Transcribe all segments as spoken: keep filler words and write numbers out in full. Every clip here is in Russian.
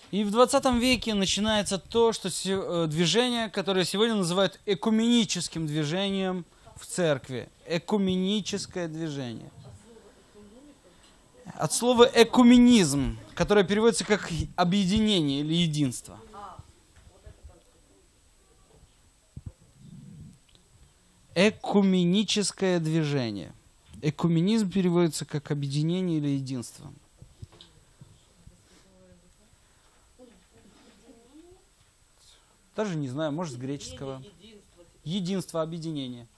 И в двадцатом веке начинается то, что движение, которое сегодня называют экуменическим движением в церкви. Экуменическое движение. От слова экуменизм, которое переводится как объединение или единство. Экуменическое движение. Экуменизм переводится как объединение или единство. Даже не знаю, может, с греческого. Единство, объединение.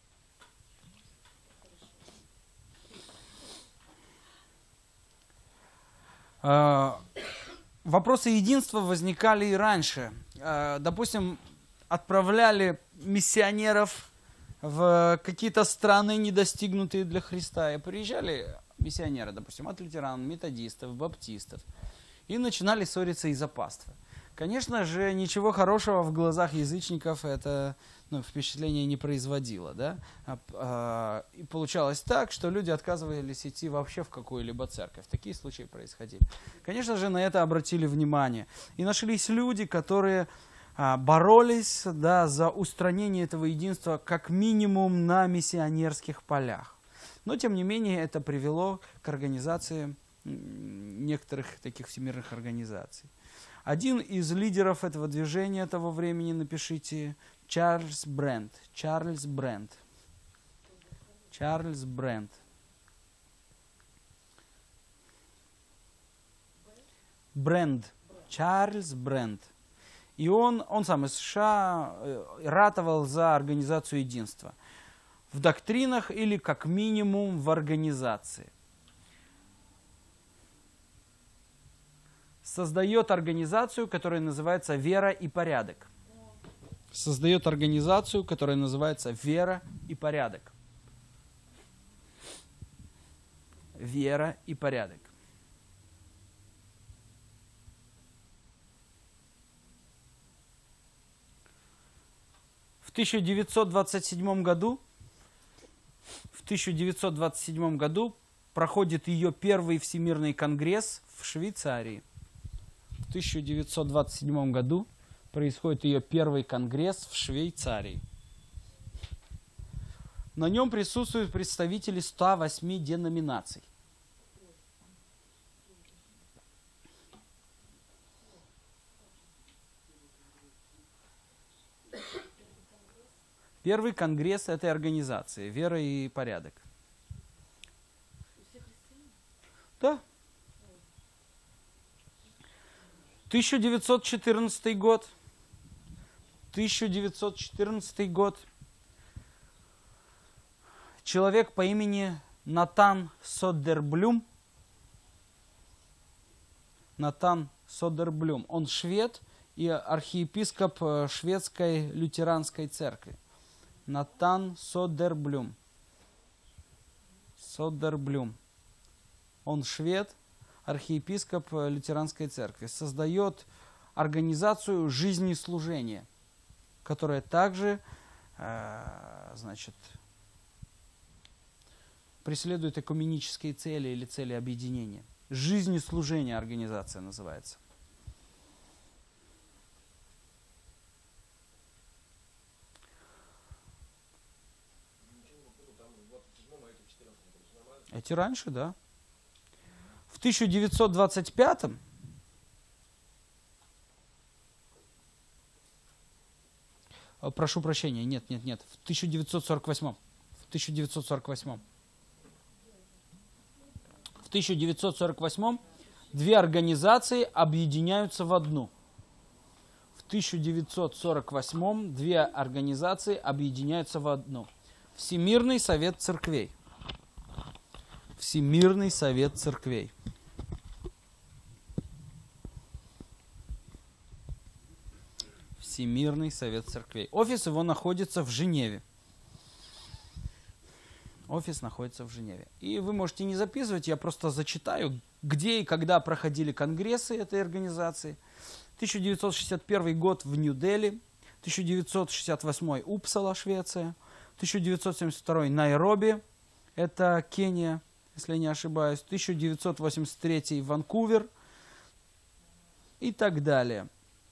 Вопросы единства возникали и раньше. Допустим, отправляли миссионеров в какие-то страны, не достигнутые для Христа. И приезжали миссионеры, допустим, от лютеран, методистов, баптистов. И начинали ссориться из-за паствы. Конечно же, ничего хорошего в глазах язычников это ну, впечатление не производило. Да? А, а, и получалось так, что люди отказывались идти вообще в какую-либо церковь. Такие случаи происходили. Конечно же, на это обратили внимание. И нашлись люди, которые а, боролись да, за устранение этого единства как минимум на миссионерских полях. Но, тем не менее, это привело к организации некоторых таких всемирных организаций. Один из лидеров этого движения того времени, напишите, Чарльз Брент. Чарльз Брент. Чарльз Брент. Брент. Чарльз Брент. И он, он сам из США ратовал за организацию единства. В доктринах или как минимум в организации. Создает организацию, которая называется «Вера и порядок». Создает организацию, которая называется «Вера и порядок». Вера и порядок. В тысяча девятьсот двадцать седьмом году, в тысяча девятьсот двадцать седьмом году проходит ее первый Всемирный конгресс в Швейцарии. В тысяча девятьсот двадцать седьмом году происходит ее первый конгресс в Швейцарии. На нем присутствуют представители ста восьми деноминаций. Первый конгресс этой организации «Вера и порядок». Да. тысяча девятьсот четырнадцатый год. тысяча девятьсот четырнадцатый год. Человек по имени Натан Содерблюм. Натан Содерблюм. Он швед и архиепископ шведской лютеранской церкви. Натан Содерблюм. Содерблюм. Он швед, архиепископ лютеранской церкви. Создает организацию жизнеслужения, которая также э, значит, преследует экуменические цели или цели объединения. Жизнеслужение организация называется. Эти раньше, да. В тысяча девятьсот двадцать пятом прошу прощения, нет, нет, нет, в тысяча девятьсот сорок восьмом. В тысяча девятьсот сорок восьмом. В тысяча девятьсот сорок восьмом две организации объединяются в одну. В тысяча девятьсот сорок восьмом две организации объединяются в одну. Всемирный совет церквей. Всемирный совет церквей. Всемирный совет церквей. Офис его находится в Женеве. Офис находится в Женеве. И вы можете не записывать, я просто зачитаю, где и когда проходили конгрессы этой организации. тысяча девятьсот шестьдесят первый год в Нью-Дели, тысяча девятьсот шестьдесят восьмой Упсала, Швеция, тысяча девятьсот семьдесят второй Найроби, это Кения, если я не ошибаюсь, тысяча девятьсот восемьдесят третий Ванкувер и так далее.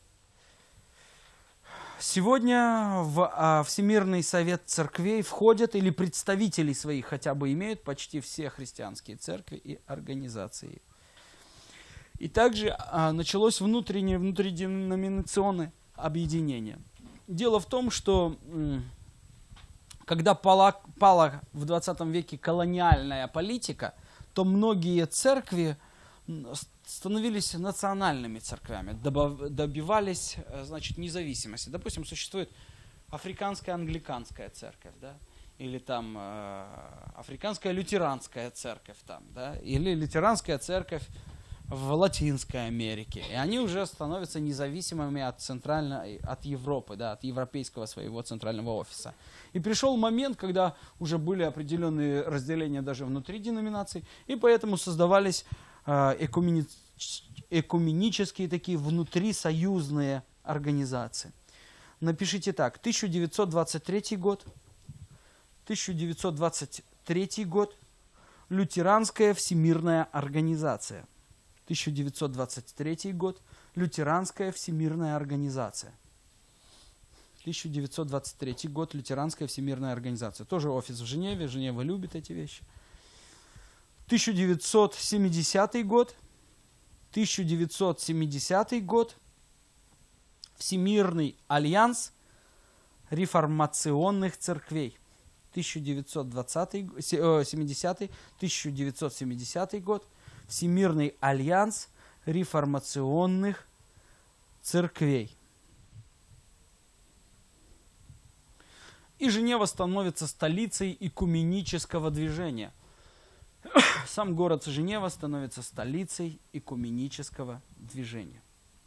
Сегодня в а, Всемирный совет церквей входят или представителей своих хотя бы имеют почти все христианские церкви и организации. И также а, началось внутреннее, внутриденоминационное объединение. Дело в том, что м, когда пала, пала в двадцатом веке колониальная политика, то многие церкви становились национальными церквями, добивались, значит, независимости. Допустим, существует африканская англиканская церковь, да, или там э, африканская лютеранская церковь, там, да, или лютеранская церковь в Латинской Америке. И они уже становятся независимыми от центральной, от Европы, да, от европейского своего центрального офиса. И пришел момент, когда уже были определенные разделения даже внутри деноминаций, и поэтому создавались э, экумени... экуменические такие внутрисоюзные организации. Напишите так: тысяча девятьсот двадцать третий год, тысяча девятьсот двадцать третий год, Лютеранская Всемирная Организация. тысяча девятьсот двадцать третий год, Лютеранская Всемирная Организация. тысяча девятьсот двадцать третий год, Лютеранская Всемирная Организация. Тоже офис в Женеве, Женева любит эти вещи. тысяча девятьсот семидесятый год, тысяча девятьсот семидесятый год, Всемирный альянс реформационных церквей. тысяча девятьсот двадцатый, семидесятый, тысяча девятьсот семидесятый год, Всемирный альянс реформационных церквей. И Женева становится столицей экуменического движения. Сам город Женева становится столицей экуменического движения.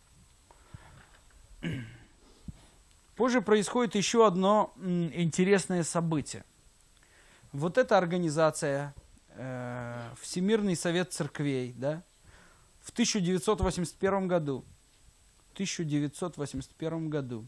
Позже происходит еще одно интересное событие. Вот эта организация, э, Всемирный совет церквей, да, в тысяча девятьсот восемьдесят первом году, тысяча девятьсот восемьдесят первом году,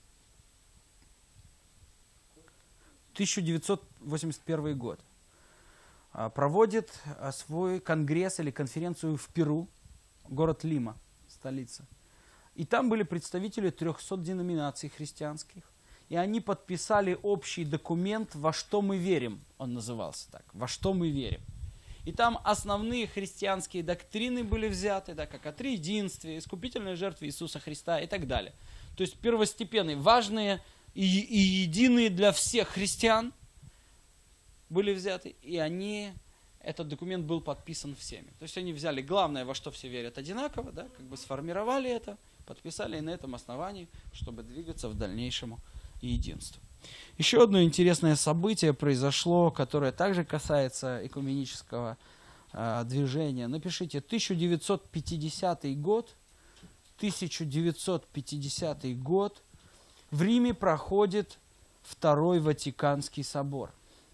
тысяча девятьсот восемьдесят первый год, проводит свой конгресс или конференцию в Перу, город Лима, столица. И там были представители трехсот деноминаций христианских. И они подписали общий документ «Во что мы верим», он назывался так, «Во что мы верим». И там основные христианские доктрины были взяты, да, как о триединстве, искупительной жертве Иисуса Христа и так далее. То есть первостепенные, важные и, и единые для всех христиан были взяты, и они, этот документ был подписан всеми. То есть они взяли главное, во что все верят одинаково, да, как бы сформировали это, подписали и на этом основании, чтобы двигаться в дальнейшему единству. Еще одно интересное событие произошло, которое также касается экуменического э, движения. Напишите: тысяча девятьсот пятидесятый год, тысяча девятьсот пятидесятый год, в Риме проходит Второй Ватиканский собор.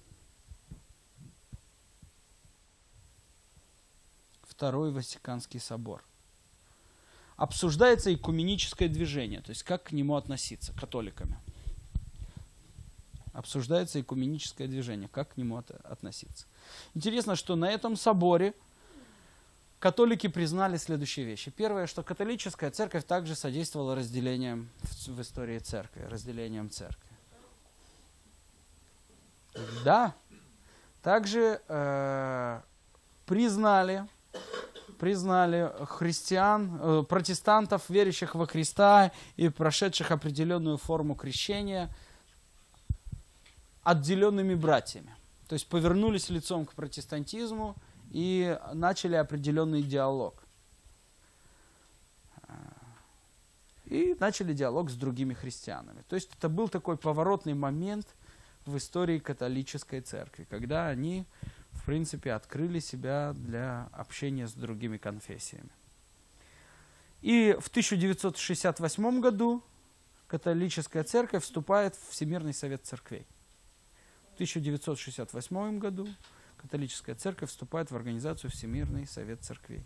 Второй Ватиканский собор. Обсуждается экуменическое движение, то есть как к нему относиться, католиками. Обсуждается экуменическое движение, как к нему от, относиться. Интересно, что на этом соборе католики признали следующие вещи. Первое, что католическая церковь также содействовала разделением в, в истории церкви, разделением церкви. Да, также э, признали, признали христиан, э, протестантов, верящих во Христа и прошедших определенную форму крещения, отделенными братьями. То есть повернулись лицом к протестантизму и начали определенный диалог. И начали диалог с другими христианами. То есть это был такой поворотный момент в истории католической церкви, когда они, в принципе, открыли себя для общения с другими конфессиями. И в тысяча девятьсот шестьдесят восьмом году католическая церковь вступает в Всемирный совет церквей. В тысяча девятьсот шестьдесят восьмом году католическая церковь вступает в организацию Всемирный совет церквей.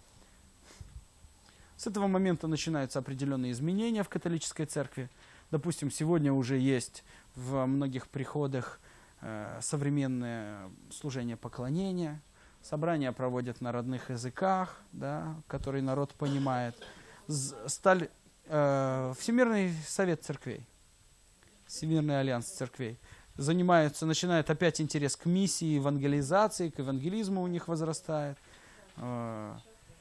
С этого момента начинаются определенные изменения в католической церкви. Допустим, сегодня уже есть в многих приходах э, современное служение поклонения. Собрания проводят на родных языках, да, которые народ понимает. стали э, Всемирный совет церквей, Всемирный альянс церквей, занимаются, начинает опять интерес к миссии, евангелизации, к евангелизму у них возрастает. Э,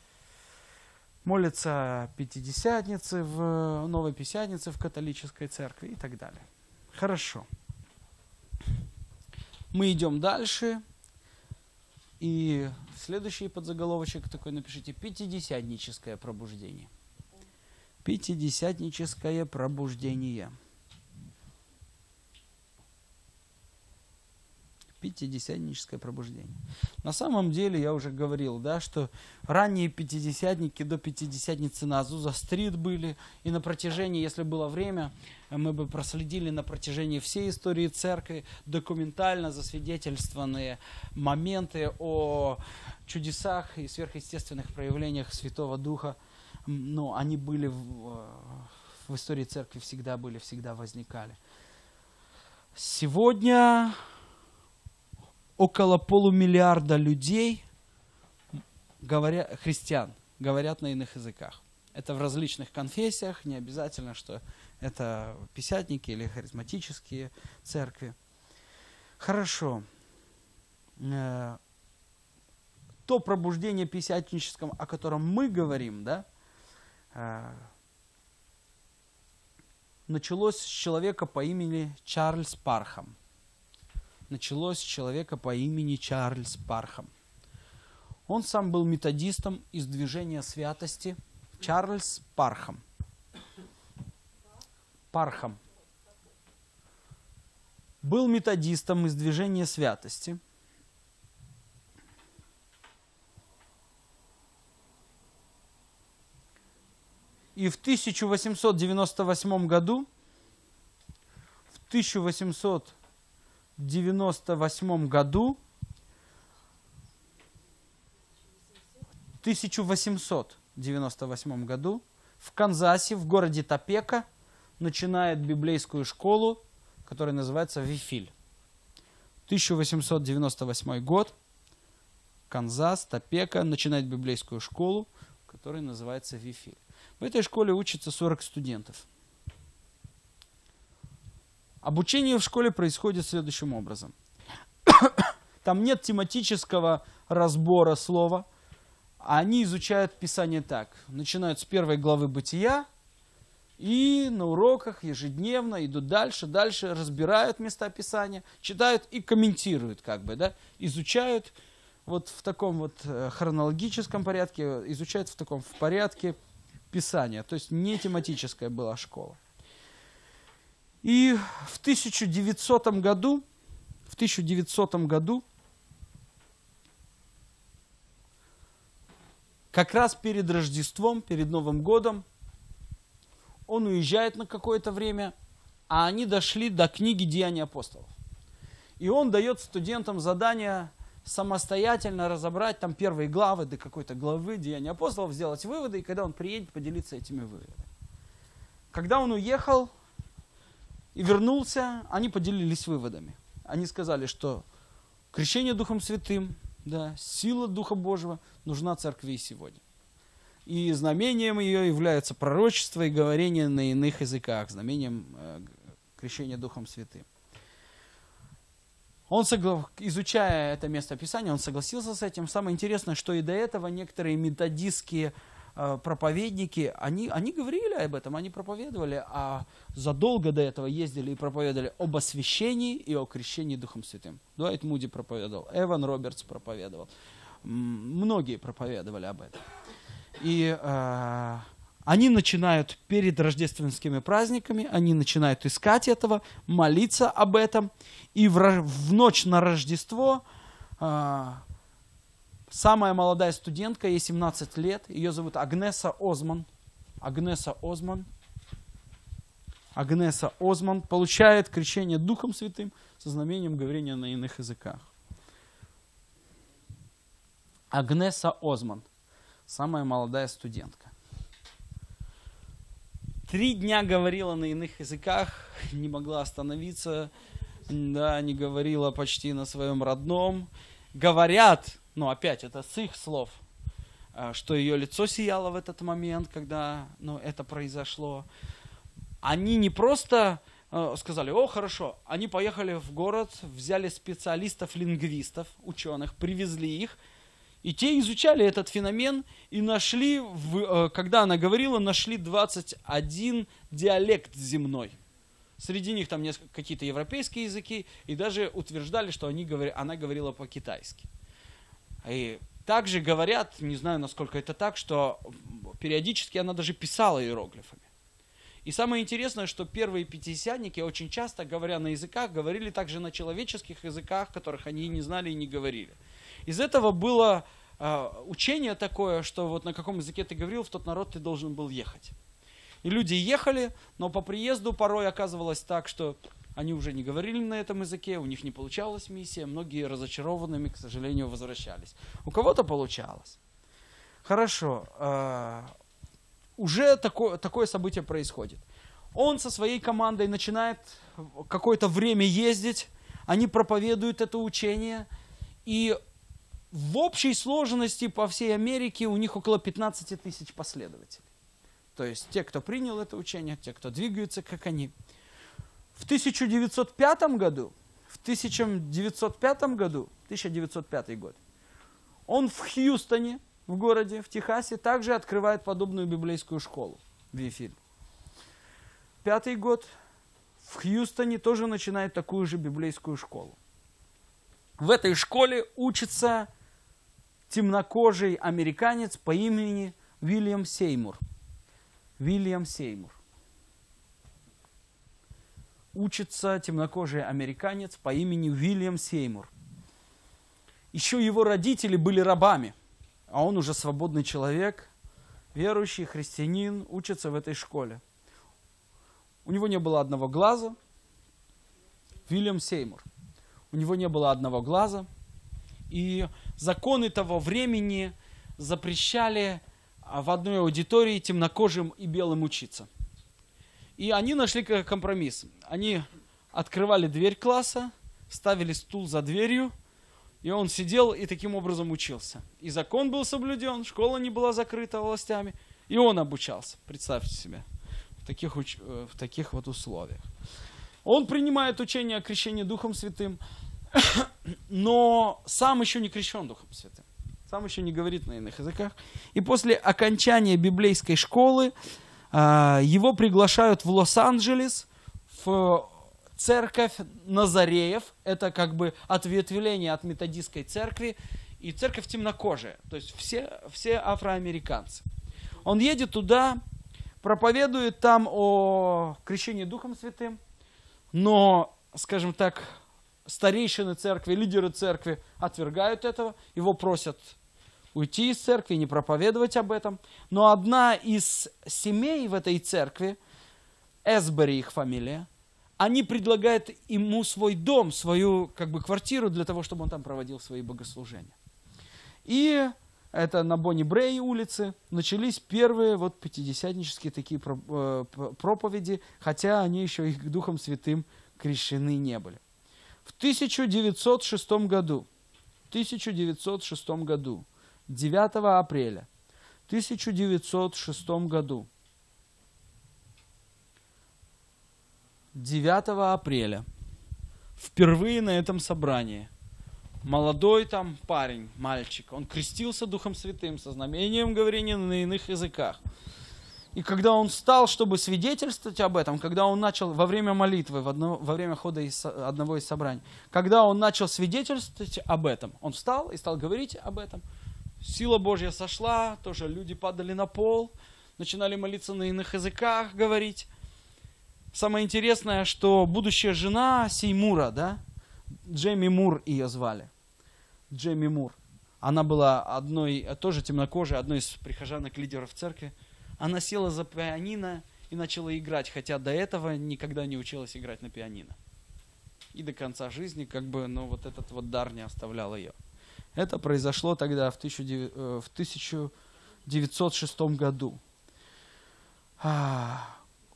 молятся пятидесятницы в Новой Пятидесятнице в католической церкви и так далее. Хорошо. Мы идем дальше. И следующий подзаголовочек такой напишите: пятидесятническое пробуждение. Пятидесятническое пробуждение. Пятидесятническое пробуждение. На самом деле, я уже говорил, да, что ранние пятидесятники до пятидесятницы на Азуза-стрит были, и на протяжении, если было время, мы бы проследили на протяжении всей истории церкви документально засвидетельствованные моменты о чудесах и сверхъестественных проявлениях Святого Духа. Но они были в, в истории церкви, всегда были, всегда возникали. Сегодня около полумиллиарда людей, говоря, христиан, говорят на иных языках. Это в различных конфессиях, не обязательно, что это пятидесятники или харизматические церкви. Хорошо. То пробуждение пятидесятническом, о котором мы говорим, да, началось с человека по имени Чарльз Пархам. Началось с человека по имени Чарльз Пархам. Он сам был методистом из движения святости. Чарльз Пархам. Пархам. Был методистом из движения святости. И в тысяча восемьсот девяносто восьмом году, в тысяча восемьсот девяносто восьмом году, в тысяча восемьсот девяносто восьмом году в Канзасе, в городе Топека, начинает библейскую школу, которая называется Вифиль. тысяча восемьсот девяносто восьмой год, Канзас, Топека, начинает библейскую школу, которая называется Вифиль. В этой школе учатся сорок студентов. Обучение в школе происходит следующим образом. Там нет тематического разбора слова. Они изучают Писание так. Начинают с первой главы Бытия и на уроках ежедневно идут дальше, дальше разбирают места Писания, читают и комментируют, как бы, да, изучают вот в таком вот хронологическом порядке, изучают в таком в порядке Писания. То есть не тематическая была школа. И в тысяча девятисотом году, в тысяча девятисотом году, как раз перед Рождеством, перед Новым годом, он уезжает на какое-то время, а они дошли до книги «Деяния апостолов». И он дает студентам задание самостоятельно разобрать там первые главы, до какой-то главы «Деяния апостолов», сделать выводы, и когда он приедет, поделиться этими выводами. Когда он уехал и вернулся, они поделились выводами. Они сказали, что крещение Духом Святым, да, сила Духа Божьего нужна церкви сегодня. И знамением ее является пророчество и говорение на иных языках, знамением э, крещения Духом Святым. Он, согла... изучая это место Писания, он согласился с этим. Самое интересное, что и до этого некоторые методистские э, проповедники, они, они говорили об этом, они проповедовали, а задолго до этого ездили и проповедовали об освящении и о крещении Духом Святым. Дуайт Муди проповедовал, Эван Робертс проповедовал, многие проповедовали об этом. И э, они начинают перед рождественскими праздниками, они начинают искать этого, молиться об этом. И в, в ночь на Рождество э, самая молодая студентка, ей семнадцать лет, ее зовут Агнеса Озман. Агнеса Озман. Агнеса Озман получает крещение Духом Святым со знамением говорения на иных языках. Агнеса Озман. Самая молодая студентка. Три дня говорила на иных языках, не могла остановиться, да, не говорила почти на своем родном. Говорят, ну опять, это с их слов, что ее лицо сияло в этот момент, когда ну, это произошло. Они не просто сказали, о, хорошо, они поехали в город, взяли специалистов-лингвистов, ученых, привезли их, и те изучали этот феномен и нашли, в, когда она говорила, нашли двадцать один диалект земной. Среди них там какие-то европейские языки, и даже утверждали, что они говори, она говорила по-китайски. И также говорят, не знаю, насколько это так, что периодически она даже писала иероглифами. И самое интересное, что первые пятидесятники очень часто, говоря на языках, говорили также на человеческих языках, которых они не знали и не говорили. Из этого было э, учение такое, что вот на каком языке ты говорил, в тот народ ты должен был ехать. И люди ехали, но по приезду порой оказывалось так, что они уже не говорили на этом языке, у них не получалась миссия, многие разочарованными, к сожалению, возвращались. У кого-то получалось. Хорошо, э, уже такое, такое событие происходит. Он со своей командой начинает какое-то время ездить, они проповедуют это учение, и в общей сложности по всей Америке у них около пятнадцати тысяч последователей. То есть те, кто принял это учение, те, кто двигаются, как они. В тысяча девятьсот пятом году, в тысяча девятьсот пятом году, тысяча девятьсот пятый год, он в Хьюстоне, в городе, в Техасе, также открывает подобную библейскую школу в Вифиль. Пятый год, в Хьюстоне тоже начинает такую же библейскую школу. В этой школе учится темнокожий американец по имени Уильям Сеймур. Уильям Сеймур. Учится темнокожий американец по имени Уильям Сеймур. Еще его родители были рабами, а он уже свободный человек, верующий, христианин, учится в этой школе. У него не было одного глаза. Уильям Сеймур. У него не было одного глаза. И законы того времени запрещали в одной аудитории темнокожим и белым учиться. И они нашли компромисс. Они открывали дверь класса, ставили стул за дверью, и он сидел и таким образом учился. И закон был соблюден, школа не была закрыта властями, и он обучался. Представьте себе, в таких, уч... в таких вот условиях. Он принимает учение о крещении Духом Святым, но сам еще не крещен Духом Святым. Сам еще не говорит на иных языках. И после окончания библейской школы э, его приглашают в Лос-Анджелес, в церковь Назареев. Это как бы ответвление от методистской церкви. И церковь темнокожая. То есть все, все афроамериканцы. Он едет туда, проповедует там о крещении Духом Святым. Но, скажем так, старейшины церкви, лидеры церкви отвергают этого. Его просят уйти из церкви, не проповедовать об этом. Но одна из семей в этой церкви, Эсбери их фамилия, они предлагают ему свой дом, свою как бы квартиру для того, чтобы он там проводил свои богослужения. И это на Бонни-Брей улице начались первые вот пятидесятнические такие проповеди, хотя они еще их Духом Святым крещены не были. В тысяча девятьсот шестом году, тысяча девятьсот шестом году, девятого апреля тысяча девятьсот шестом году, девятого апреля, впервые на этом собрании, молодой там парень, мальчик, он крестился Духом Святым со знамением говорения на иных языках. И когда он встал, чтобы свидетельствовать об этом, когда он начал во время молитвы, в одно, во время хода из, одного из собраний, когда он начал свидетельствовать об этом, он встал и стал говорить об этом. Сила Божья сошла, тоже люди падали на пол, начинали молиться на иных языках, говорить. Самое интересное, что будущая жена Сеймура, да, Джейми Мур ее звали, Джейми Мур, она была одной, тоже темнокожей, одной из прихожанок лидеров церкви. Она села за пианино и начала играть, хотя до этого никогда не училась играть на пианино. И до конца жизни, как бы, ну, вот этот вот дар не оставлял ее. Это произошло тогда в тысяча девятьсот шестом году.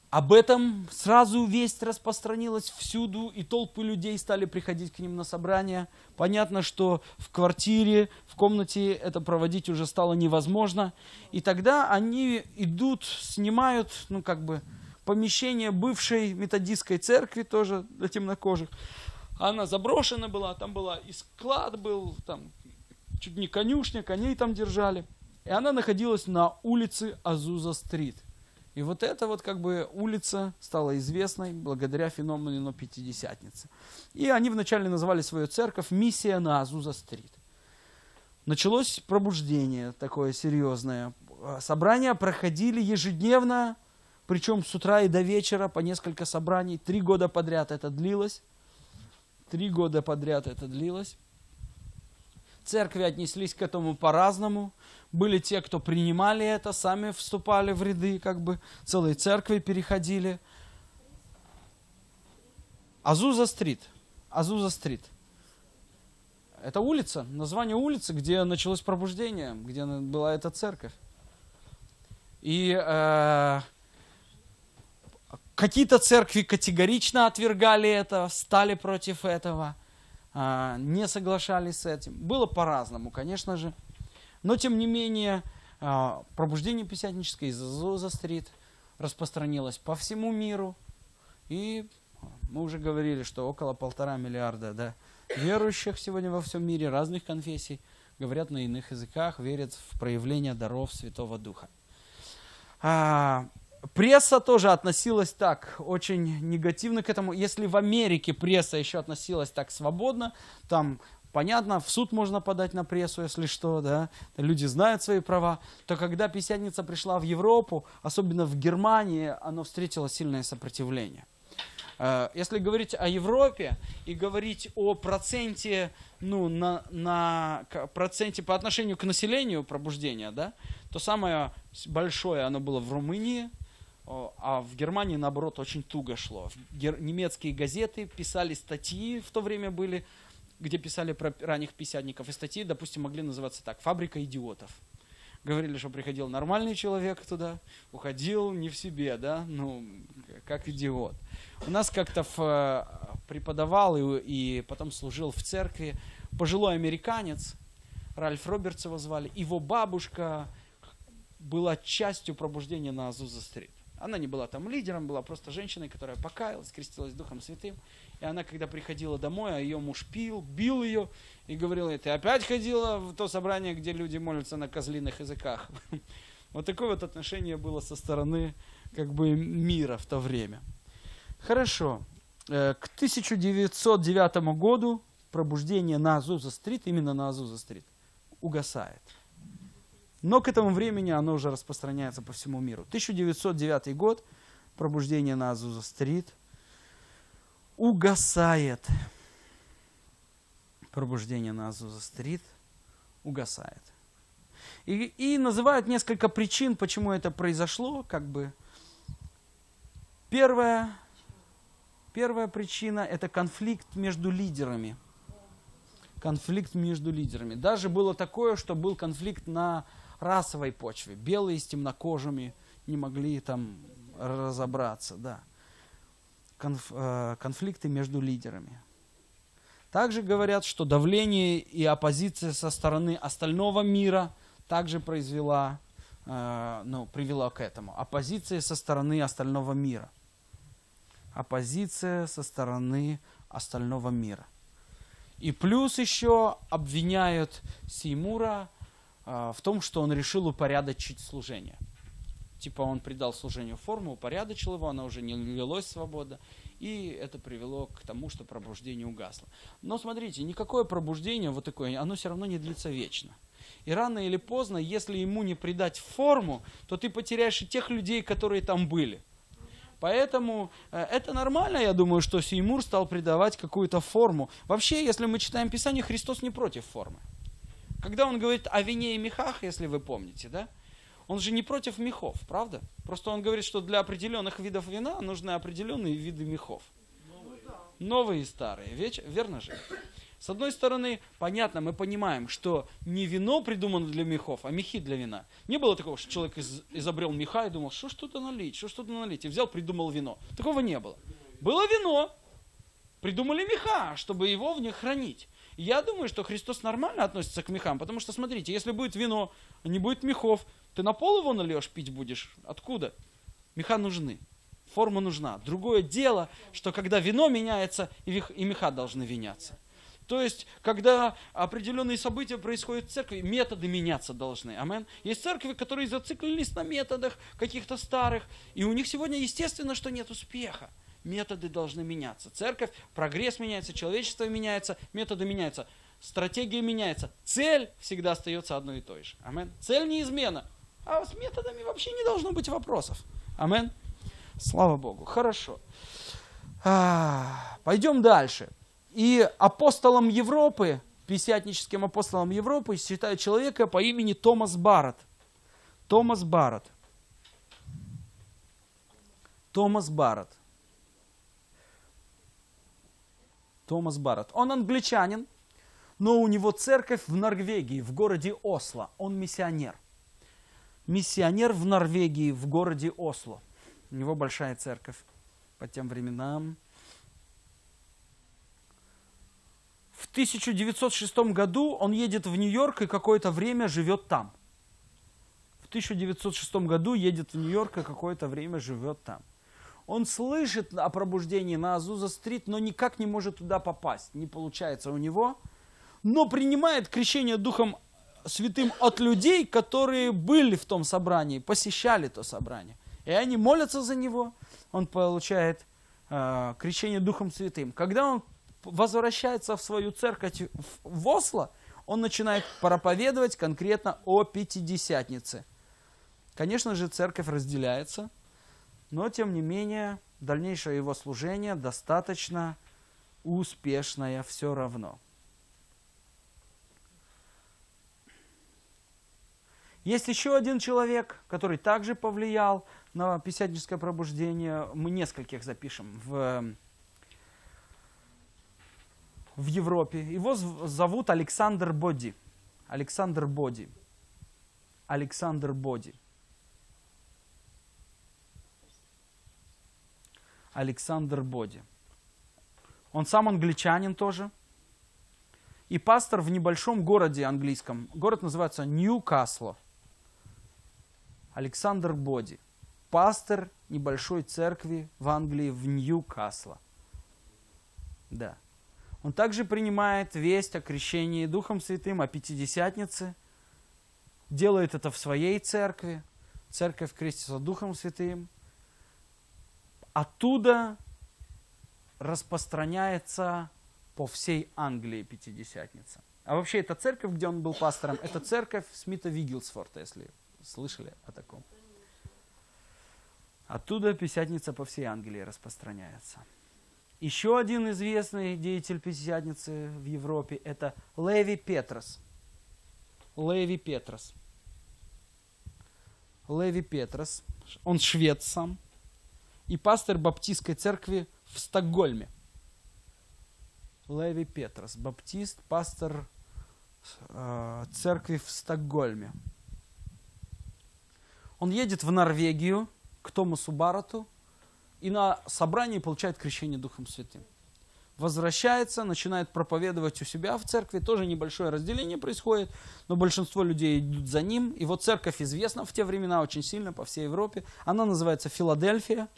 Об этом сразу весть распространилась всюду, и толпы людей стали приходить к ним на собрания. Понятно, что в квартире, в комнате это проводить уже стало невозможно. И тогда они идут, снимают, ну как бы, помещение бывшей методистской церкви, тоже для темнокожих. Она заброшена была, там была и склад был, там чуть не конюшня, коней там держали. И она находилась на улице Азуза-стрит. И вот эта вот как бы улица стала известной благодаря феномену Пятидесятницы. И они вначале называли свою церковь «Миссия на Азуза-стрит». Началось пробуждение такое серьезное. Собрания проходили ежедневно, причем с утра и до вечера по несколько собраний. Три года подряд это длилось. Три года подряд это длилось. Церкви отнеслись к этому по-разному. Были те, кто принимали это, сами вступали в ряды, как бы целые церкви переходили. Азуза-стрит. Азуза-стрит. Это улица, название улицы, где началось пробуждение, где была эта церковь. И э, какие-то церкви категорично отвергали это, стали против этого. Не соглашались с этим. Было по-разному, конечно же. Но, тем не менее, пробуждение пятидесятническое из Азуза-стрит распространилось по всему миру. И мы уже говорили, что около полтора миллиарда да, верующих сегодня во всем мире, разных конфессий, говорят на иных языках, верят в проявление даров Святого Духа. Пресса тоже относилась так, очень негативно к этому. Если в Америке пресса еще относилась так свободно, там, понятно, в суд можно подать на прессу, если что, да, люди знают свои права, то когда Пятидесятница пришла в Европу, особенно в Германии, оно встретило сильное сопротивление. Если говорить о Европе и говорить о проценте, ну, на, на проценте по отношению к населению пробуждения, да, то самое большое оно было в Румынии, а в Германии, наоборот, очень туго шло. Гер... Немецкие газеты писали статьи, в то время были, где писали про ранних пятидесятников. И статьи, допустим, могли называться так: «Фабрика идиотов». Говорили, что приходил нормальный человек туда, уходил не в себе, да, ну, как идиот. У нас как-то в... преподавал и, и потом служил в церкви пожилой американец, Ральф Робертс его звали. Его бабушка была частью пробуждения на Азуза-стрит. Она не была там лидером, была просто женщиной, которая покаялась, крестилась Духом Святым. И она, когда приходила домой, а ее муж пил, бил ее и говорил ей: ты опять ходила в то собрание, где люди молятся на козлиных языках. Вот такое вот отношение было со стороны как бы мира в то время. Хорошо. К тысяча девятьсот девятому году пробуждение на Азуза-стрит, именно на Азуза-стрит, угасает. Но к этому времени оно уже распространяется по всему миру. тысяча девятьсот девятый год, пробуждение на Азуза-стрит, угасает. Пробуждение на Азуза-стрит угасает. И, и называют несколько причин, почему это произошло. Как бы. Первая, первая причина – это конфликт между лидерами. Конфликт между лидерами. Даже было такое, что был конфликт на расовой почве. Белые с темнокожими не могли там разобраться. Да. Конф, э, конфликты между лидерами. Также говорят, что давление и оппозиция со стороны остального мира также произвела, э, ну, привела к этому. Оппозиция со стороны остального мира. Оппозиция со стороны остального мира. И плюс еще обвиняют Сеймура э, в том, что он решил упорядочить служение. Типа он придал служению форму, упорядочил его, она уже не лилась свобода. И это привело к тому, что пробуждение угасло. Но смотрите, никакое пробуждение вот такое, оно все равно не длится вечно. И рано или поздно, если ему не придать форму, то ты потеряешь и тех людей, которые там были. Поэтому э, это нормально, я думаю, что Сеймур стал придавать какую-то форму. Вообще, если мы читаем Писание, Христос не против формы. Когда он говорит о вине и мехах, если вы помните, да, он же не против мехов, правда? Просто он говорит, что для определенных видов вина нужны определенные виды мехов. Новые, Новые и старые, ведь, верно же? С одной стороны, понятно, мы понимаем, что не вино придумано для мехов, а мехи для вина. Не было такого, что человек из, изобрел меха и думал, что что-то налить, что что-то налить, и взял, придумал вино. Такого не было. Было вино, придумали меха, чтобы его в них хранить. И я думаю, что Христос нормально относится к мехам, потому что, смотрите, если будет вино, а не будет мехов, ты на пол его нальешь, пить будешь? Откуда? Меха нужны. Форма нужна. Другое дело, что когда вино меняется, и меха должны меняться. То есть, когда определенные события происходят в церкви, методы меняться должны. Амен. Есть церкви, которые зациклились на методах каких-то старых, и у них сегодня естественно, что нет успеха. Методы должны меняться. Церковь, прогресс меняется, человечество меняется, методы меняются, стратегия меняется. Цель всегда остается одной и той же. Амен. Цель неизменна. А с методами вообще не должно быть вопросов. Амен. Слава Богу. Хорошо. А, пойдем дальше. И апостолом Европы, пятидесятническим апостолом Европы, считают человека по имени Томас Барретт. Томас Барретт. Томас Барретт. Томас Барретт. Он англичанин, но у него церковь в Норвегии, в городе Осло. Он миссионер. Миссионер в Норвегии, в городе Осло. У него большая церковь по тем временам. В тысяча девятьсот шестом году он едет в Нью-Йорк и какое-то время живет там. В тысяча девятьсот шестом году едет в Нью-Йорк и какое-то время живет там. Он слышит о пробуждении на Азуза-стрит, но никак не может туда попасть. Не получается у него. Но принимает крещение Духом Святым от людей, которые были в том собрании, посещали то собрание. И они молятся за него. Он получает э, крещение Духом Святым. Когда он возвращается в свою церковь в, в Осло, он начинает проповедовать конкретно о Пятидесятнице. Конечно же, церковь разделяется. Но, тем не менее, дальнейшее его служение достаточно успешное все равно. Есть еще один человек, который также повлиял на пятидесятническое пробуждение. Мы нескольких запишем в, в Европе. Его зовут Александр Боди. Александр Боди. Александр Боди. Александр Боди. Он сам англичанин тоже. И пастор в небольшом городе английском. Город называется Ньюкасло. Александр Боди. Пастор небольшой церкви в Англии в Ньюкасло. Да. Он также принимает весть о крещении Духом Святым, о Пятидесятнице. Делает это в своей церкви. Церковь крестится Духом Святым. Оттуда распространяется по всей Англии Пятидесятница. А вообще, эта церковь, где он был пастором, это церковь Смита Вигглсворта, если слышали о таком. Оттуда Пятидесятница по всей Англии распространяется. Еще один известный деятель Пятидесятницы в Европе – это Леви Петрос. Леви Петрос. Леви Петрос. Он швед сам. И пастор баптистской церкви в Стокгольме. Леви Петрос, баптист, пастор э, церкви в Стокгольме. Он едет в Норвегию к Томасу Барретту и на собрании получает крещение Духом Святым. Возвращается, начинает проповедовать у себя в церкви. Тоже небольшое разделение происходит, но большинство людей идут за ним. И вот церковь известна в те времена очень сильно по всей Европе. Она называется Филадельфия.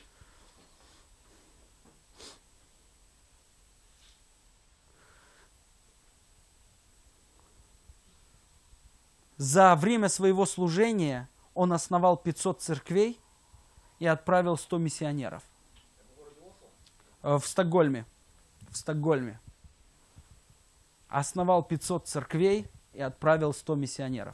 За время своего служения он основал пятьсот церквей и отправил сто миссионеров. В Стокгольме. В Стокгольме. Основал пятьсот церквей и отправил сто миссионеров.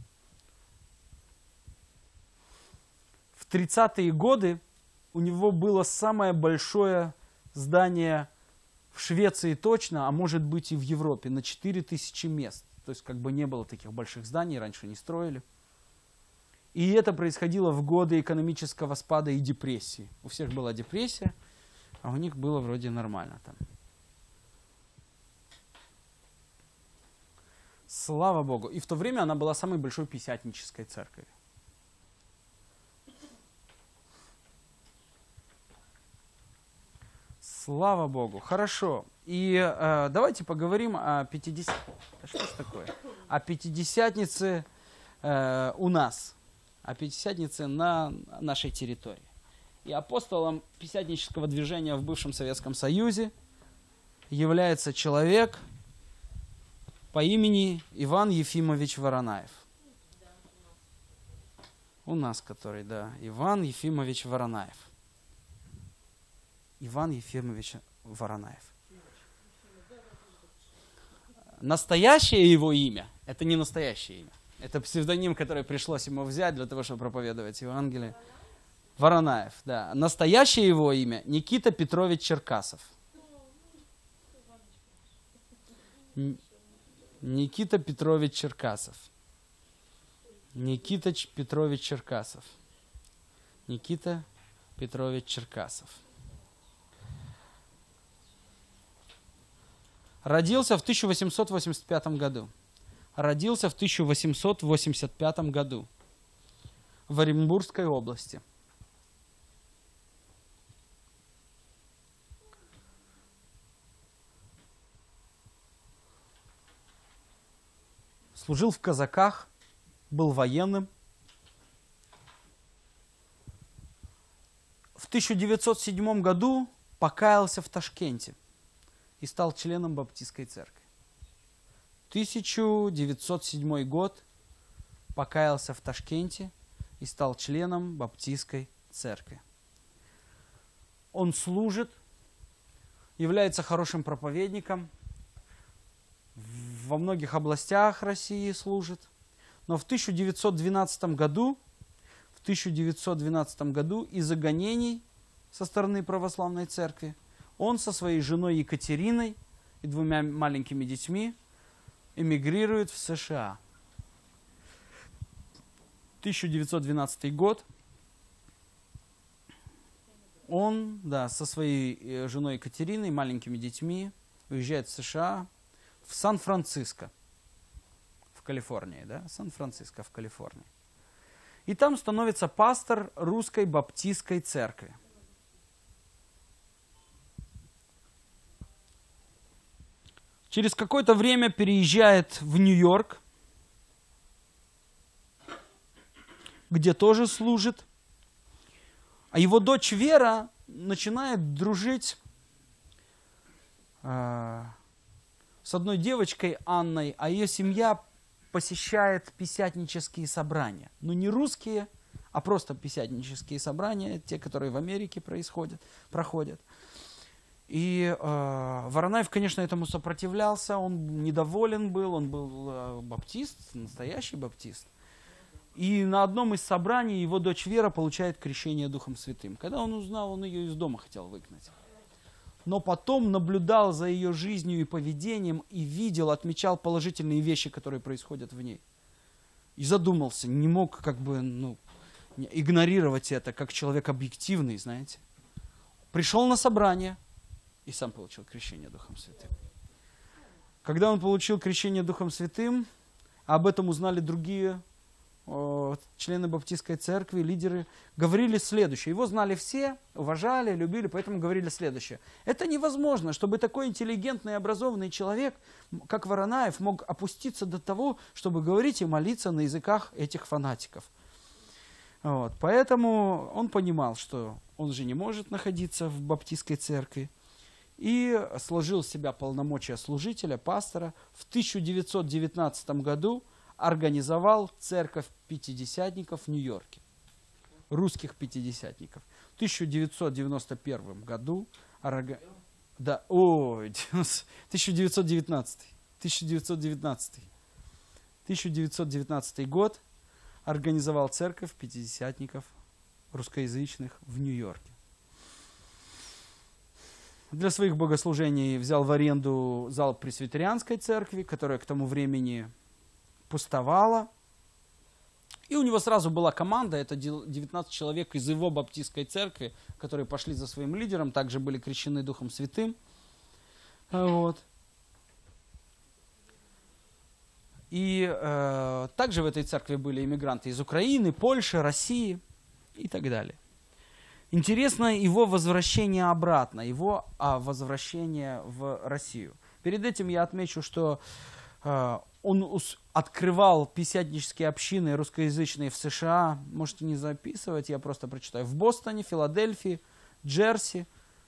В тридцатые годы у него было самое большое здание в Швеции точно, а может быть и в Европе, на четыре тысячи мест. То есть как бы не было таких больших зданий, раньше не строили. И это происходило в годы экономического спада и депрессии. У всех была депрессия, а у них было вроде нормально там. Слава Богу. И в то время она была самой большой пятидесятнической церковью. Слава Богу. Хорошо. И э, давайте поговорим о пятидесят... Да что ж такое? О пятидесятнице э, у нас. О пятидесятнице на нашей территории. И апостолом пятидесятнического движения в бывшем Советском Союзе является человек по имени Иван Ефимович Воронаев. У нас который, да. Иван Ефимович Воронаев. Иван Ефимович Воронаев. Настоящее его имя, это не настоящее имя. Это псевдоним, который пришлось ему взять для того, чтобы проповедовать Евангелие. Воронаев, да. Настоящее его имя Никита Петрович Черкасов. Никита Петрович Черкасов. Никита Петрович Черкасов. Никита Петрович Черкасов. Родился в тысяча восемьсот восемьдесят пятом году. Родился в тысяча восемьсот восемьдесят пятом году в Оренбургской области. Служил в казаках, был военным. В тысяча девятьсот седьмом году покаялся в Ташкенте и стал членом Баптистской церкви. тысяча девятьсот седьмой год покаялся в Ташкенте и стал членом Баптистской церкви. Он служит, является хорошим проповедником, во многих областях России служит. Но в тысяча девятьсот двенадцатом году, в тысяча девятьсот двенадцатом году из-за гонений со стороны православной церкви он со своей женой Екатериной и двумя маленькими детьми эмигрирует в США. тысяча девятьсот двенадцатый год. Он, да, со своей женой Екатериной и маленькими детьми уезжает в США, в Сан-Франциско, в Калифорнии, да, Сан-Франциско в Калифорнии. И там становится пастор Русской Баптистской церкви. Через какое-то время переезжает в Нью-Йорк, где тоже служит. А его дочь Вера начинает дружить э, с одной девочкой Анной, а ее семья посещает пятидесятнические собрания. Ну, не русские, а просто пятидесятнические собрания, те, которые в Америке происходят, проходят. И э, Воронаев, конечно, этому сопротивлялся, он недоволен был, он был э, баптист, настоящий баптист. И на одном из собраний его дочь Вера получает крещение Духом Святым. Когда он узнал, он ее из дома хотел выгнать. Но потом наблюдал за ее жизнью и поведением, и видел, отмечал положительные вещи, которые происходят в ней. И задумался, не мог как бы ну, игнорировать это, как человек объективный, знаете. Пришел на собрание и сам получил крещение Духом Святым. Когда он получил крещение Духом Святым, об этом узнали другие о, члены Баптистской церкви, лидеры, говорили следующее. Его знали все, уважали, любили, поэтому говорили следующее. Это невозможно, чтобы такой интеллигентный и образованный человек, как Воронаев, мог опуститься до того, чтобы говорить и молиться на языках этих фанатиков. Вот. Поэтому он понимал, что он же не может находиться в Баптистской церкви, и сложил в себя полномочия служителя, пастора. В тысяча девятьсот девятнадцатом году организовал церковь пятидесятников в Нью-Йорке, русских пятидесятников. В тысяча девятьсот девяносто первом году, орга... да, ой, тысяча девятьсот девятнадцатый, тысяча девятьсот девятнадцатый, тысяча девятьсот девятнадцатый год организовал церковь пятидесятников русскоязычных в Нью-Йорке. Для своих богослужений взял в аренду зал Пресвитерианской церкви, которая к тому времени пустовала. И у него сразу была команда, это девятнадцать человек из его баптистской церкви, которые пошли за своим лидером, также были крещены Духом Святым. Вот. И э, также в этой церкви были иммигранты из Украины, Польши, России и так далее. Интересно его возвращение обратно, его а, возвращение в Россию. Перед этим я отмечу, что э, он ус- открывал пятидесятнические общины русскоязычные в США. Можете не записывать, я просто прочитаю. В Бостоне, Филадельфии, Джерси,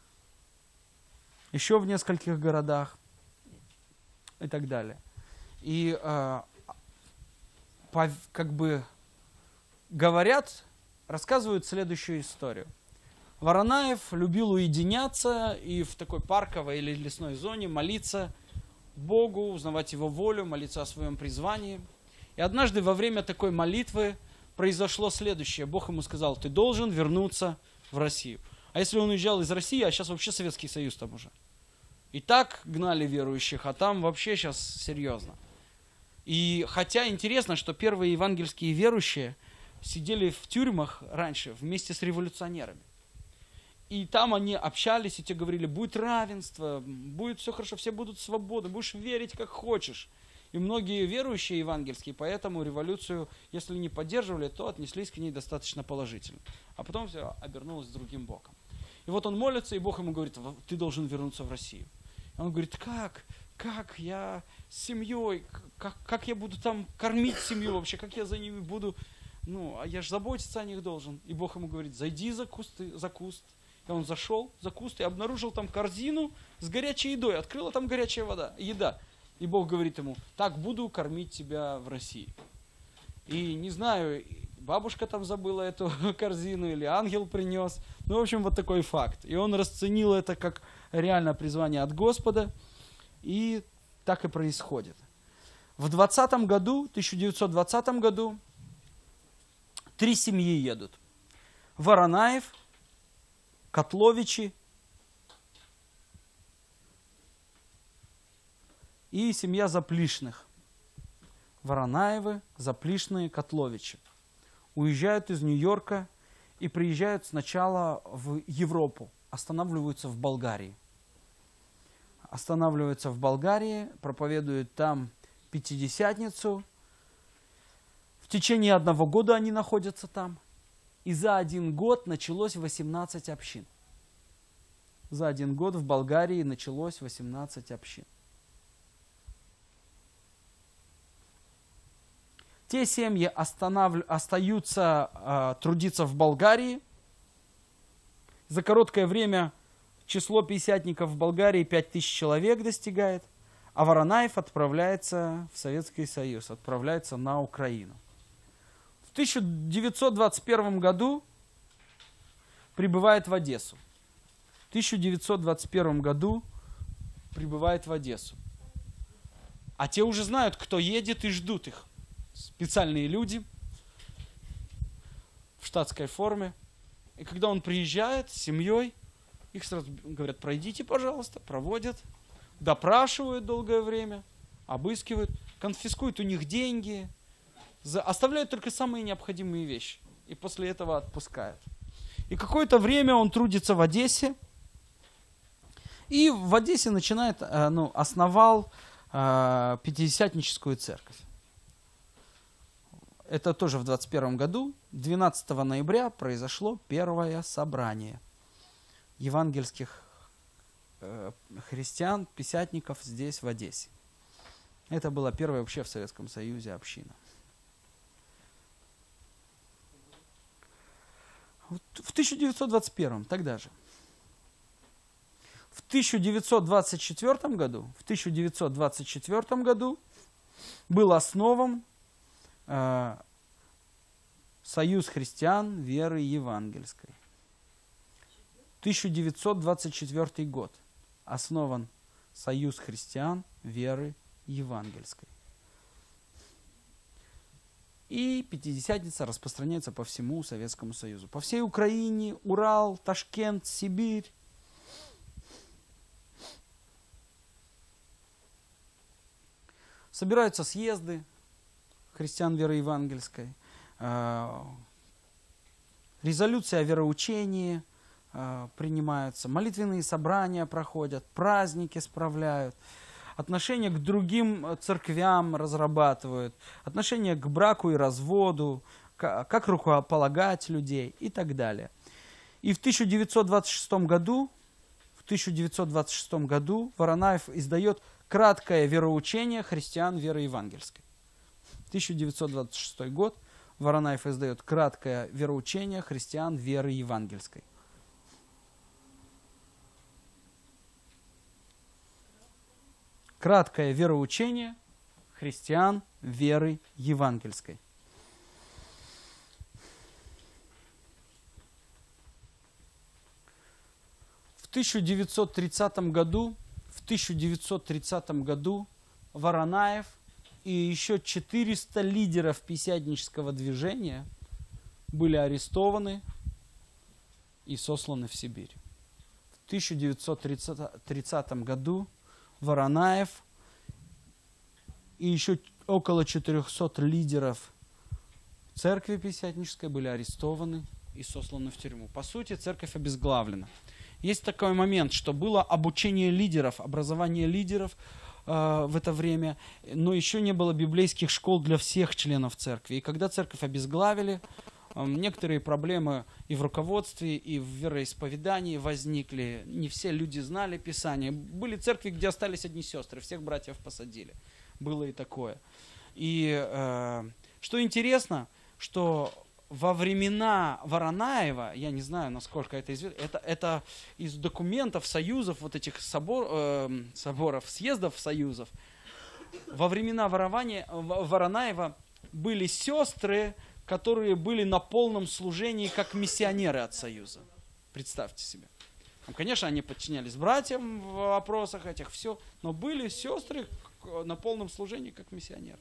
еще в нескольких городах и так далее. И э, по, как бы говорят, рассказывают следующую историю. Воронаев любил уединяться и в такой парковой или лесной зоне молиться Богу, узнавать Его волю, молиться о своем призвании. И однажды во время такой молитвы произошло следующее. Бог ему сказал: ты должен вернуться в Россию. А если он уезжал из России, а сейчас вообще Советский Союз там уже. И так гнали верующих, а там вообще сейчас серьезно. И хотя интересно, что первые евангельские верующие сидели в тюрьмах раньше вместе с революционерами. И там они общались, и те говорили: будет равенство, будет все хорошо, все будут свободны, будешь верить как хочешь. И многие верующие евангельские поэтому революцию, если не поддерживали, то отнеслись к ней достаточно положительно. А потом все обернулось другим боком. И вот он молится, и Бог ему говорит: ты должен вернуться в Россию. И он говорит: как? Как я с семьей, как, как я буду там кормить семью вообще, как я за ними буду, ну, а я же заботиться о них должен. И Бог ему говорит: зайди за, кусты, за куст. И он зашел за куст и обнаружил там корзину с горячей едой, открыла там горячая вода, еда. И Бог говорит ему: так буду кормить тебя в России. И не знаю, бабушка там забыла эту корзину или ангел принес. Ну, в общем, вот такой факт. И он расценил это как реальное призвание от Господа. И так и происходит. В двадцатом году, тысяча девятьсот двадцатом году, три семьи едут. Воронаев, Котловичи и семья Заплишных. Воронаевы, Заплишные, Котловичи. Уезжают из Нью-Йорка и приезжают сначала в Европу, останавливаются в Болгарии. Останавливаются в Болгарии, проповедуют там Пятидесятницу. В течение одного года они находятся там. И за один год началось восемнадцать общин. За один год в Болгарии началось восемнадцать общин. Те семьи останов... остаются э, трудиться в Болгарии. За короткое время число пятидесятников в Болгарии пять тысяч человек достигает, а Воронаев отправляется в Советский Союз, отправляется на Украину. В тысяча девятьсот двадцать первом году прибывает в Одессу. В тысяча девятьсот двадцать первом году прибывает в Одессу. А те уже знают, кто едет, и ждут их. Специальные люди в штатской форме. И когда он приезжает с семьей, их сразу говорят: пройдите, пожалуйста, проводят, допрашивают долгое время, обыскивают, конфискуют у них деньги, за, оставляют только самые необходимые вещи. И после этого отпускают. И какое-то время он трудится в Одессе. И в Одессе начинает, ну, основал э, Пятидесятническую церковь. Это тоже в двадцать первом году, двенадцатого ноября, произошло первое собрание евангельских э, христиан, пятидесятников здесь, в Одессе. Это была первая вообще в Советском Союзе община. В тысяча девятьсот двадцать первом, тогда же. В тысяча девятьсот двадцать четвёртом году, в тысяча девятьсот двадцать четвёртом году был основан э, Союз христиан веры евангельской. тысяча девятьсот двадцать четвёртый год. Основан Союз христиан веры евангельской. И Пятидесятница распространяется по всему Советскому Союзу. По всей Украине, Урал, Ташкент, Сибирь. Собираются съезды христиан веры евангельской. Резолюции о вероучении принимаются. Молитвенные собрания проходят. Праздники справляют. отношение к другим церквям разрабатывают, отношение к браку и разводу, как рукополагать людей и так далее. И в тысяча девятьсот двадцать шестом году, в тысяча девятьсот двадцать шестом году Воронаев издает краткое вероучение христиан веры евангельской. тысяча девятьсот двадцать шестой год Воронаев издает краткое вероучение христиан веры евангельской. Краткое вероучение христиан веры евангельской. В тысяча девятьсот тридцатом году, в тысяча девятьсот тридцатом году Воронаев и еще четыреста лидеров пятидесятнического движения были арестованы и сосланы в Сибирь. В тысяча девятьсот тридцатом году Воронаев и еще около четырехсот лидеров церкви пятидесятнической были арестованы и сосланы в тюрьму. По сути, церковь обезглавлена. Есть такой момент, что было обучение лидеров, образование лидеров э, в это время, но еще не было библейских школ для всех членов церкви. И когда церковь обезглавили, э, некоторые проблемы и в руководстве, и в вероисповедании возникли. Не все люди знали Писание. Были церкви, где остались одни сестры, всех братьев посадили. Было и такое. И э, что интересно, что во времена Воронаева, я не знаю, насколько это известно, это, это из документов союзов, вот этих собор, э, соборов, съездов союзов, во времена ворования, Воронаева были сестры, которые были на полном служении как миссионеры от союза. Представьте себе. Ну, конечно, они подчинялись братьям в вопросах этих, все, но были сестры на полном служении как миссионеры.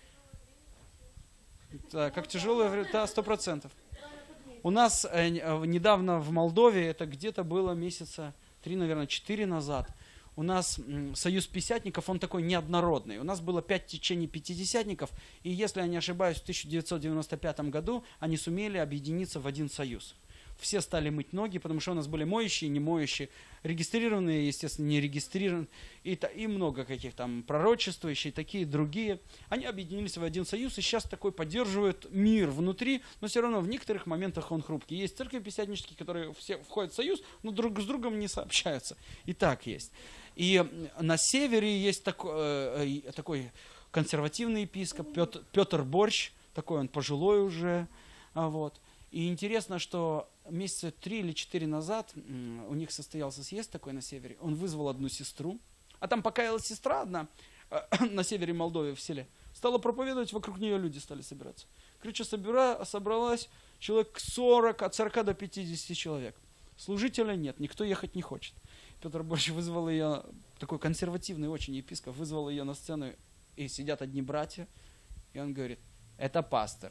Да, как тяжелое, да, сто процентов. У нас э, недавно в Молдове, это где-то было месяца три, наверное, четыре назад, у нас м, союз пятидесятников, он такой неоднородный. У нас было пять течений пятидесятников, и если я не ошибаюсь, в тысяча девятьсот девяносто пятом году они сумели объединиться в один союз. Все стали мыть ноги, потому что у нас были моющие, не моющие, регистрированные, естественно, не регистрированные, и, и много каких там пророчествующие, такие другие. Они объединились в один союз и сейчас такой поддерживают мир внутри, но все равно в некоторых моментах он хрупкий. Есть церкви пятидесятнические, которые все входят в союз, но друг с другом не сообщаются. И так есть. И на севере есть такой, э, такой консервативный епископ Петр, Петр Борщ, такой он пожилой уже, вот. И интересно, что месяца три или четыре назад у них состоялся съезд такой на севере. Он вызвал одну сестру, а там покаялась сестра одна на севере Молдовы в селе. Стала проповедовать, вокруг нее люди стали собираться. Короче, собира, собралась человек сорок, от сорока до пятидесяти человек. Служителя нет, никто ехать не хочет. Петр Борщ вызвал ее, такой консервативный очень епископ, вызвал ее на сцену, и сидят одни братья, и он говорит: это пастор.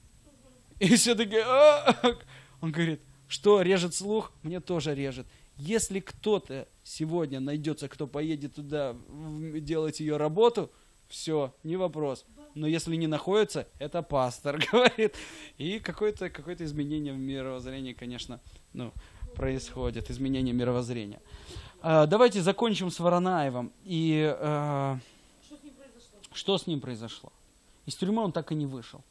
И все такие, а-а-а! Он говорит, что режет слух, мне тоже режет. Если кто-то сегодня найдется, кто поедет туда делать ее работу, все, не вопрос. Но если не находится, это пастор, говорит. И какое-то, какое-то изменение в мировоззрении, конечно, ну, происходит, изменение мировоззрения. А, давайте закончим с Воронаевым. И а, что с ним произошло? Что с ним произошло? Из тюрьмы он так и не вышел.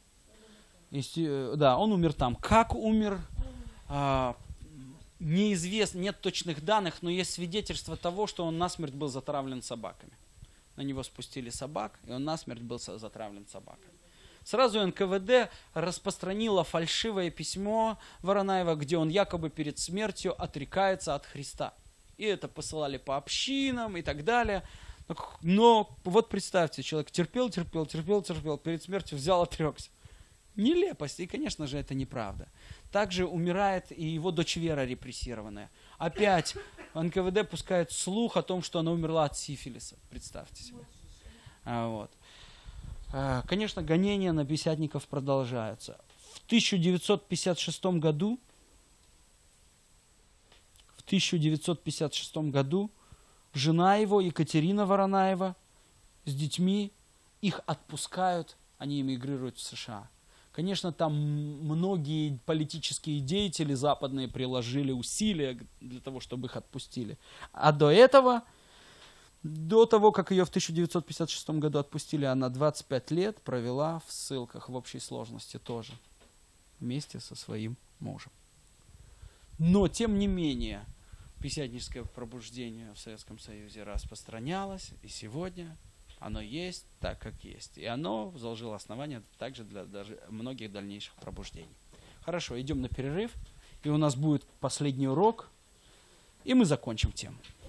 Да, он умер там. Как умер, а, неизвестно, нет точных данных, но есть свидетельство того, что он насмерть был затравлен собаками. На него спустили собак, и он насмерть был затравлен собаками. Сразу эн ка вэ дэ распространило фальшивое письмо Воронаева, где он якобы перед смертью отрекается от Христа. И это посылали по общинам и так далее. Но вот представьте, человек терпел, терпел, терпел, терпел, перед смертью взял, отрекся. Нелепость, и, конечно же, это неправда. Также умирает и его дочь Вера репрессированная. Опять эн ка вэ дэ пускает слух о том, что она умерла от сифилиса. Представьте себе. А, вот. а, конечно, гонения на пятидесятников продолжаются. В тысяча девятьсот пятьдесят шестом году, в тысяча девятьсот пятьдесят шестом году жена его, Екатерина Воронаева, с детьми, их отпускают, они эмигрируют в США. Конечно, там многие политические деятели западные приложили усилия для того, чтобы их отпустили. А до этого До того, как ее в тысяча девятьсот пятьдесят шестом году отпустили, она двадцать пять лет провела в ссылках в общей сложности тоже, вместе со своим мужем. Но, тем не менее, пятидесятническое пробуждение в Советском Союзе распространялось, и сегодня оно есть так, как есть. И оно заложило основание также для даже многих дальнейших пробуждений. Хорошо, идем на перерыв, и у нас будет последний урок, и мы закончим тему.